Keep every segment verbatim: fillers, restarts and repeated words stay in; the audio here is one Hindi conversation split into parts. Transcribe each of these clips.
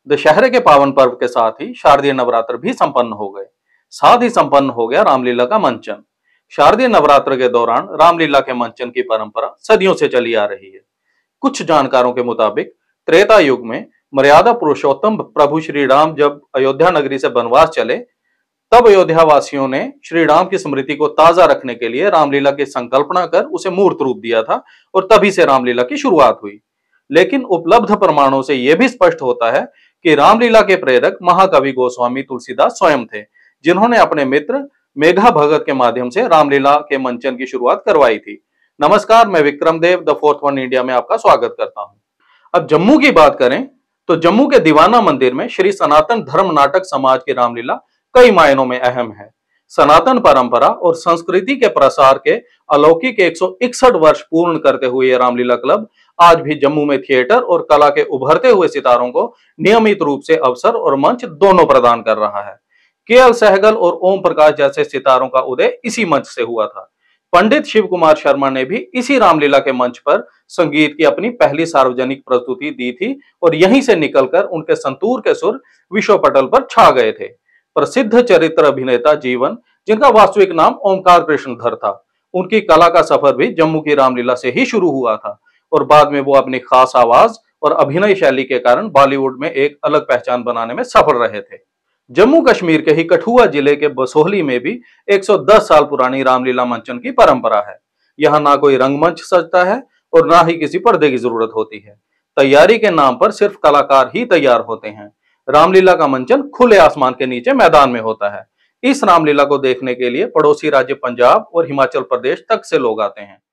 दशहरे के पावन पर्व के साथ ही शारदीय नवरात्र भी संपन्न हो गए। साथ ही संपन्न हो गया रामलीला का मंचन। शारदीय नवरात्र के दौरान रामलीला के मंचन की परंपरा सदियों से चली आ रही है। कुछ जानकारों के मुताबिक त्रेता युग में मर्यादा पुरुषोत्तम प्रभु श्री राम जब अयोध्या नगरी से वनवास चले, तब अयोध्या वासियों ने श्री राम की स्मृति को ताजा रखने के लिए रामलीला की संकल्पना कर उसे मूर्त रूप दिया था और तभी से रामलीला की शुरुआत हुई। लेकिन उपलब्ध प्रमाणों से यह भी स्पष्ट होता है कि रामलीला के प्रेरक महाकवि गोस्वामी तुलसीदास स्वयं थे, जिन्होंने अपने मित्र मेघा भगत के माध्यम से रामलीला के मंचन की शुरुआत करवाई थी। नमस्कार, मैं Vikram Dev the fourth one India में आपका स्वागत करता हूं। अब जम्मू की बात करें तो जम्मू के दीवाना मंदिर में श्री सनातन धर्म नाटक समाज की रामलीला कई मायनों में अहम है। सनातन परंपरा और संस्कृति के प्रसार के अलौकिक एक सौ इकसठ वर्ष पूर्ण करते हुए यह रामलीला क्लब आज भी जम्मू में थिएटर और कला के उभरते हुए सितारों को नियमित रूप से अवसर और मंच दोनों प्रदान कर रहा है। के एल सहगल और ओम प्रकाश जैसे सितारों का उदय इसी मंच से हुआ था। पंडित शिव कुमार शर्मा ने भी इसी रामलीला के मंच पर संगीत की अपनी पहली सार्वजनिक प्रस्तुति दी थी और यहीं से निकलकर उनके संतूर के सुर विश्व पटल पर छा गए थे। प्रसिद्ध चरित्र अभिनेता जीवन, जिनका वास्तविक नाम ओमकार कृष्णधर था, उनकी कला का सफर भी जम्मू की रामलीला से ही शुरू हुआ था और बाद में वो अपनी खास आवाज और अभिनय शैली के कारण बॉलीवुड में एक अलग पहचान बनाने में सफल रहे थे। जम्मू कश्मीर के ही कठुआ जिले के बसोहली में भी एक सौ दस साल पुरानी रामलीला मंचन की परंपरा है। यहाँ ना कोई रंगमंच सजता है और ना ही किसी पर्दे की जरूरत होती है। तैयारी के नाम पर सिर्फ कलाकार ही तैयार होते हैं। रामलीला का मंचन खुले आसमान के नीचे मैदान में होता है। इस रामलीला को देखने के लिए पड़ोसी राज्य पंजाब और हिमाचल प्रदेश तक से लोग आते हैं।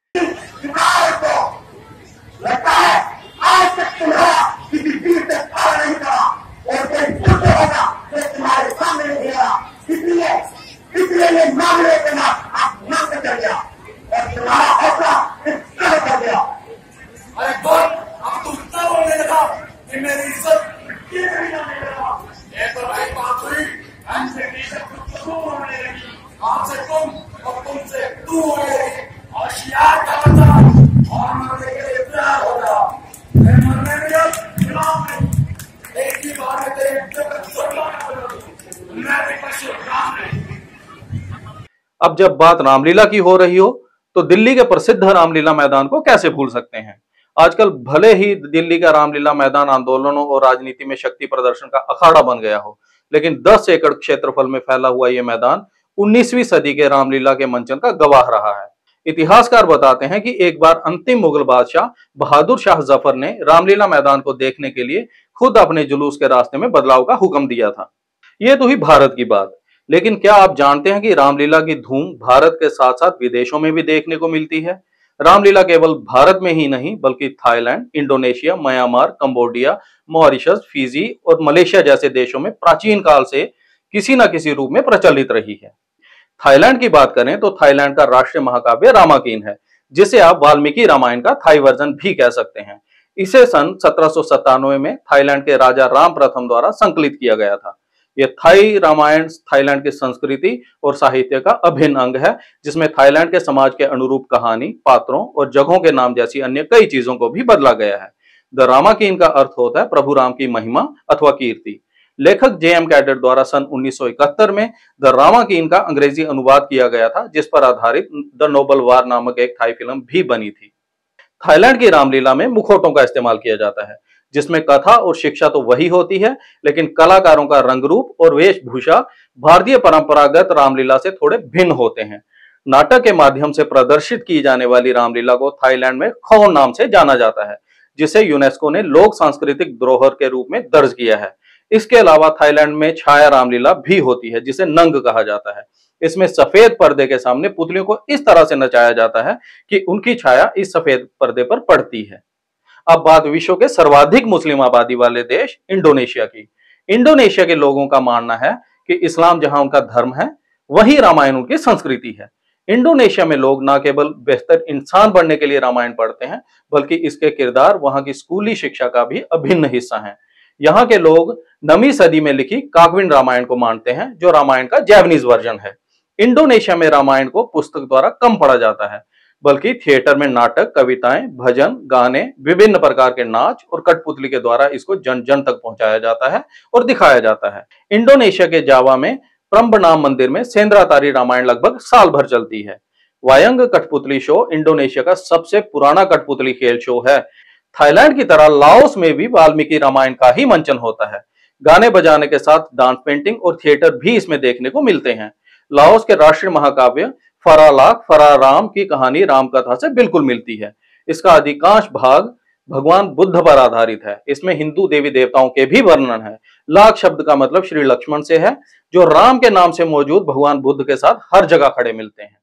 अब जब बात रामलीला की हो रही हो तो दिल्ली के प्रसिद्ध रामलीला मैदान को कैसे भूल सकते हैं। आजकल भले ही दिल्ली का रामलीला मैदान आंदोलनों और राजनीति में शक्ति प्रदर्शन का अखाड़ा बन गया हो, लेकिन दस एकड़ क्षेत्रफल में फैला हुआ यह मैदान उन्नीसवीं सदी के रामलीला के मंचन का गवाह रहा है। इतिहासकार बताते हैं कि एक बार अंतिम मुगल बादशाह बहादुर शाह जफर ने रामलीला मैदान को देखने के लिए खुद अपने जुलूस के रास्ते में बदलाव का हुक्म दिया था। यह तो हुई भारत की बात, लेकिन क्या आप जानते हैं कि रामलीला की धूम भारत के साथ साथ विदेशों में भी देखने को मिलती है। रामलीला केवल भारत में ही नहीं बल्कि Thailand, Indonesia, Myanmar, Cambodia, Mauritius, Fiji और मलेशिया जैसे देशों में प्राचीन काल से किसी न किसी रूप में प्रचलित रही है। थाईलैंड की बात करें तो थाईलैंड का राष्ट्रीय महाकाव्य रामायण है, जिसे आप वाल्मीकि रामायण का थाई वर्जन भी कह सकते हैं। इसे सन सत्रह सौ सत्तानवे में थाईलैंड के राजा राम प्रथम द्वारा संकलित किया गया था। यह थाई रामायण थाईलैंड की संस्कृति और साहित्य का अभिन्न अंग है, जिसमें थाईलैंड के समाज के अनुरूप कहानी, पात्रों और जगहों के नाम जैसी अन्य कई चीजों को भी बदला गया है। द रामाकीन का अर्थ होता है प्रभु राम की महिमा अथवा कीर्ति। लेखक जे एम कैडेट द्वारा सन उन्नीस सौ इकहत्तर में द रामाकीन का अंग्रेजी अनुवाद किया गया था, जिस पर आधारित द नोबल वार नामक एक थाई फिल्म भी बनी थी। थाईलैंड की रामलीला में मुखौटों का इस्तेमाल किया जाता है, जिसमें कथा और शिक्षा तो वही होती है, लेकिन कलाकारों का रंग रूप और वेशभूषा भारतीय परंपरागत रामलीला से थोड़े भिन्न होते हैं। नाटक के माध्यम से प्रदर्शित की जाने वाली रामलीला को थाईलैंड में खोन नाम से जाना जाता है, जिसे यूनेस्को ने लोक सांस्कृतिक धरोहर के रूप में दर्ज किया है। इसके अलावा थाईलैंड में छाया रामलीला भी होती है, जिसे नंग कहा जाता है। इसमें सफेद पर्दे के सामने पुतलियों को इस तरह से नचाया जाता है कि उनकी छाया इस सफेद पर्दे पर पड़ती है। अब बात विश्व के सर्वाधिक मुस्लिम आबादी वाले देश इंडोनेशिया की। इंडोनेशिया के लोगों का मानना है कि इस्लाम जहां उनका धर्म है, वहीं रामायण उनकी संस्कृति है। इंडोनेशिया में लोग न केवल बेहतर इंसान बनने के लिए रामायण पढ़ते हैं, बल्कि इसके किरदार वहां की स्कूली शिक्षा का भी अभिन्न हिस्सा हैं। यहाँ के लोग नवीं सदी में लिखी कागविन रामायण को मानते हैं, जो रामायण का जैवनीज वर्जन है। इंडोनेशिया में रामायण को पुस्तक द्वारा कम पढ़ा जाता है। बल्कि थिएटर में नाटक, कविताएं, भजन, गाने, विभिन्न प्रकार के नाच और कठपुतली के द्वारा इसको जन जन तक पहुंचाया जाता है और दिखाया जाता है। इंडोनेशिया के जावा में प्रम्बनाम मंदिर में सेंद्रातारी रामायण लगभग साल भर चलती है। वायंग कठपुतली शो इंडोनेशिया का सबसे पुराना कठपुतली खेल शो है। थाईलैंड की तरह लाओस में भी वाल्मीकि रामायण का ही मंचन होता है। गाने बजाने के साथ डांस, पेंटिंग और थिएटर भी इसमें देखने को मिलते हैं। लाओस के राष्ट्रीय महाकाव्य फरालाख फराराम की कहानी रामकथा से बिल्कुल मिलती है। इसका अधिकांश भाग भगवान बुद्ध पर आधारित है। इसमें हिंदू देवी देवताओं के भी वर्णन है। लाख शब्द का मतलब श्री लक्ष्मण से है, जो राम के नाम से मौजूद भगवान बुद्ध के साथ हर जगह खड़े मिलते हैं।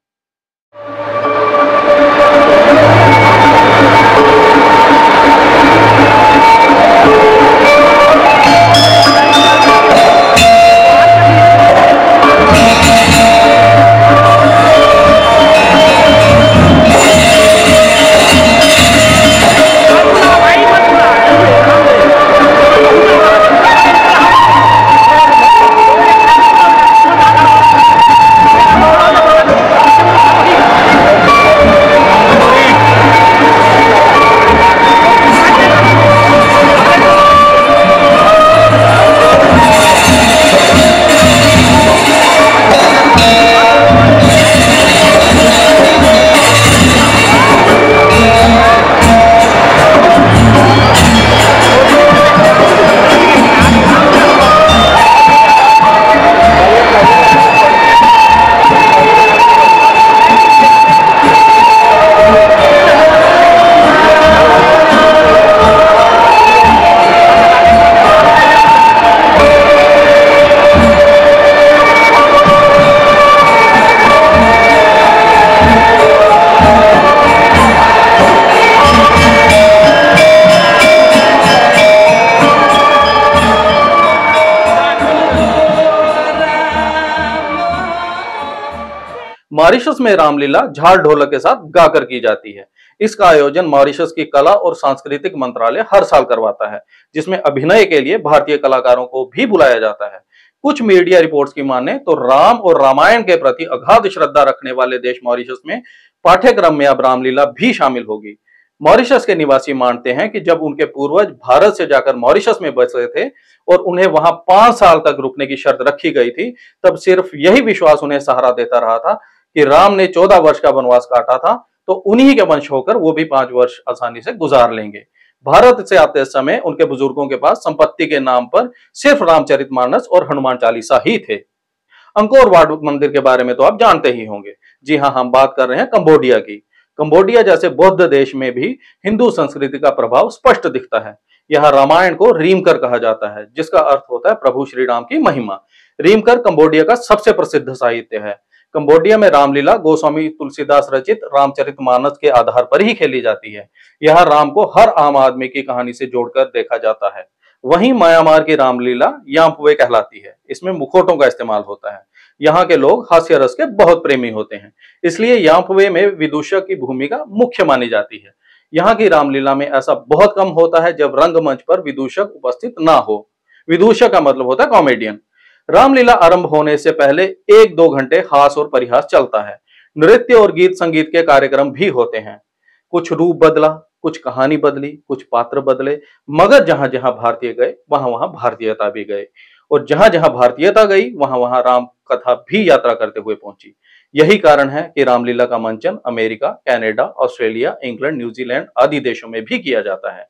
मॉरिशस में रामलीला झाल ढोलक के साथ गाकर की जाती है। इसका आयोजन मॉरिशस की कला और सांस्कृतिक मंत्रालय हर साल करवाता है, जिसमें अभिनय के लिए भारतीय कलाकारों को भी बुलाया जाता है। कुछ मीडिया रिपोर्ट्स की माने तो राम और रामायण के प्रति अगाध श्रद्धा रखने वाले देश मॉरिशस में पाठ्यक्रम में अब रामलीला भी शामिल होगी। मॉरिशस के निवासी मानते हैं कि जब उनके पूर्वज भारत से जाकर मॉरिशस में बसे थे और उन्हें वहां पांच साल तक रुकने की शर्त रखी गई थी, तब सिर्फ यही विश्वास उन्हें सहारा देता रहा था कि राम ने चौदह वर्ष का वनवास काटा था, तो उन्हीं के वंश होकर वो भी पांच वर्ष आसानी से गुजार लेंगे। भारत से आते समय उनके बुजुर्गों के पास संपत्ति के नाम पर सिर्फ रामचरितमानस और हनुमान चालीसा ही थे। अंकोर वाट मंदिर के बारे में तो आप जानते ही होंगे। जी हाँ, हम बात कर रहे हैं कंबोडिया की। कंबोडिया जैसे बौद्ध देश में भी हिंदू संस्कृति का प्रभाव स्पष्ट दिखता है। यहाँ रामायण को रीमकर कहा जाता है, जिसका अर्थ होता है प्रभु श्री राम की महिमा। रीमकर कंबोडिया का सबसे प्रसिद्ध साहित्य है। कंबोडिया में रामलीला गोस्वामी तुलसीदास रचित रामचरितमानस के आधार पर ही खेली जाती है। यहाँ राम को हर आम आदमी की कहानी से जोड़कर देखा जाता है। वहीं म्यांमार की रामलीला यांपवे कहलाती है। इसमें मुखौटों का इस्तेमाल होता है। यहाँ के लोग हास्य रस के बहुत प्रेमी होते हैं, इसलिए यांपवे में विदूषक की भूमिका मुख्य मानी जाती है। यहाँ की रामलीला में ऐसा बहुत कम होता है जब रंगमंच पर विदूषक उपस्थित ना हो। विदूषक का मतलब होता है कॉमेडियन। रामलीला आरंभ होने से पहले एक दो घंटे हास और परिहास चलता है। नृत्य और गीत संगीत के कार्यक्रम भी होते हैं। कुछ रूप बदला, कुछ कहानी बदली, कुछ पात्र बदले, मगर जहां जहां भारतीय गए वहां वहां भारतीयता भी गए, और जहां जहां भारतीयता गई वहां वहां राम कथा भी यात्रा करते हुए पहुंची। यही कारण है कि रामलीला का मंचन America, Canada, Australia, England, New Zealand आदि देशों में भी किया जाता है।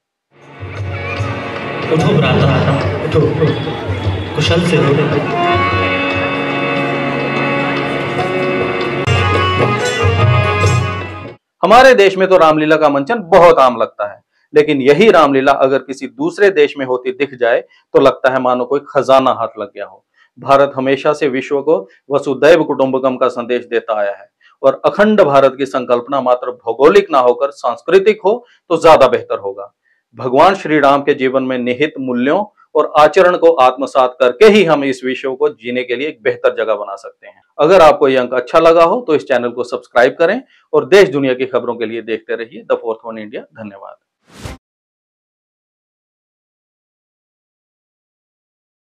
उठो भ्राता, उठो, उठो, कुशल से रो। हमारे देश में तो रामलीला का मंचन बहुत आम लगता है, लेकिन यही रामलीला अगर किसी दूसरे देश में होती दिख जाए तो लगता है मानो कोई खजाना हाथ लग गया हो। भारत हमेशा से विश्व को वसुदैव कुटुंबकम का संदेश देता आया है, और अखंड भारत की संकल्पना मात्र भौगोलिक ना होकर सांस्कृतिक हो तो ज्यादा बेहतर होगा। भगवान श्री राम के जीवन में निहित मूल्यों और आचरण को आत्मसात करके ही हम इस विश्व को जीने के लिए एक बेहतर जगह बना सकते हैं। अगर आपको यह अंक अच्छा लगा हो तो इस चैनल को सब्सक्राइब करें और देश दुनिया की खबरों के लिए देखते रहिए द फोर्थ वन इंडिया। धन्यवाद।